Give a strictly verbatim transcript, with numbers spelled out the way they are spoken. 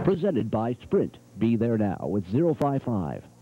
Presented by Sprint. Be there now with zero five five.